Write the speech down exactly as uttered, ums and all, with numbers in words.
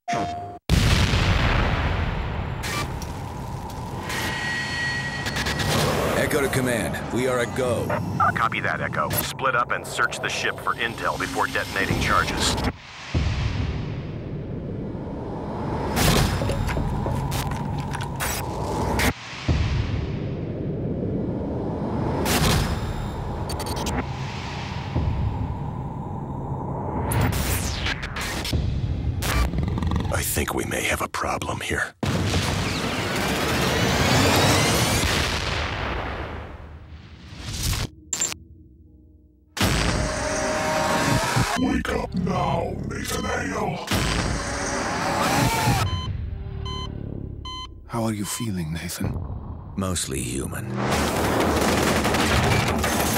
Echo to command. We are a go. Copy that, Echo. Split up and search the ship for intel before detonating charges. I think we may have a problem here. Wake up now, Nathan Hale. How are you feeling, Nathan? Mostly human.